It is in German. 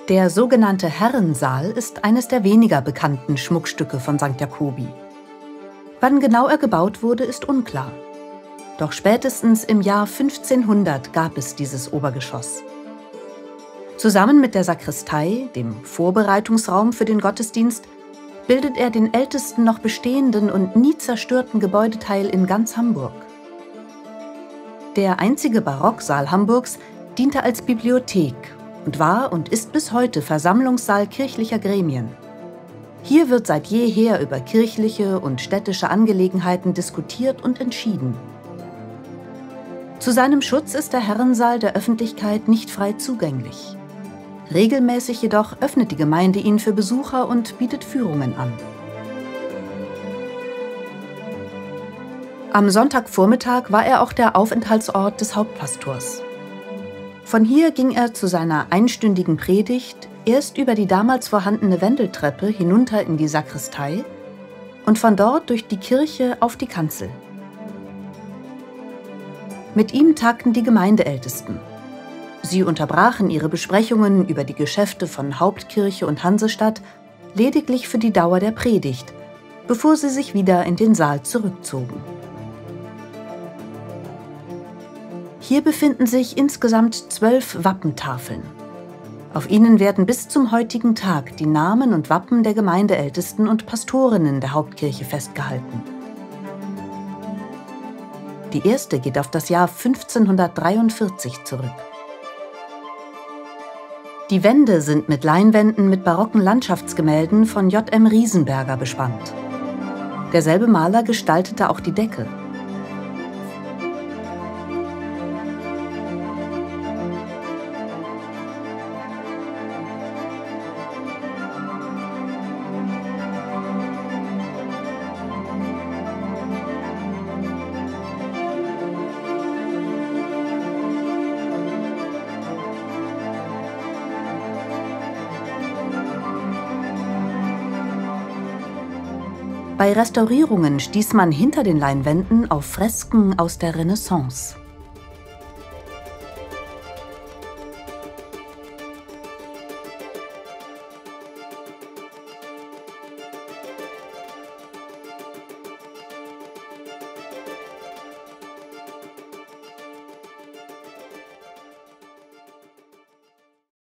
Der sogenannte Herrensaal ist eines der weniger bekannten Schmuckstücke von St. Jacobi. Wann genau er gebaut wurde, ist unklar. Doch spätestens im Jahr 1500 gab es dieses Obergeschoss. Zusammen mit der Sakristei, dem Vorbereitungsraum für den Gottesdienst, bildet er den ältesten noch bestehenden und nie zerstörten Gebäudeteil in ganz Hamburg. Der einzige Barocksaal Hamburgs diente als Bibliothek und war und ist bis heute Versammlungssaal kirchlicher Gremien. Hier wird seit jeher über kirchliche und städtische Angelegenheiten diskutiert und entschieden. Zu seinem Schutz ist der Herrensaal der Öffentlichkeit nicht frei zugänglich. Regelmäßig jedoch öffnet die Gemeinde ihn für Besucher und bietet Führungen an. Am Sonntagvormittag war er auch der Aufenthaltsort des Hauptpastors. Von hier ging er zu seiner einstündigen Predigt erst über die damals vorhandene Wendeltreppe hinunter in die Sakristei und von dort durch die Kirche auf die Kanzel. Mit ihm tagten die Gemeindeältesten. Sie unterbrachen ihre Besprechungen über die Geschäfte von Hauptkirche und Hansestadt lediglich für die Dauer der Predigt, bevor sie sich wieder in den Saal zurückzogen. Hier befinden sich insgesamt 12 Wappentafeln. Auf ihnen werden bis zum heutigen Tag die Namen und Wappen der Gemeindeältesten und Pastorinnen der Hauptkirche festgehalten. Die erste geht auf das Jahr 1543 zurück. Die Wände sind mit Leinwänden mit barocken Landschaftsgemälden von J.M. Riesenberger bespannt. Derselbe Maler gestaltete auch die Decke. Bei Restaurierungen stieß man hinter den Leinwänden auf Fresken aus der Renaissance.